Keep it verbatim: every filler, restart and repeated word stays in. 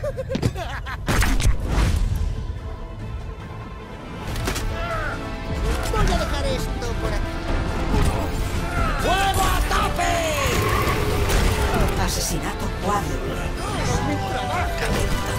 Voy a dejar esto por aquí. ¡Fuego a tope! Asesinato cuádruple. ¡No me trabaja!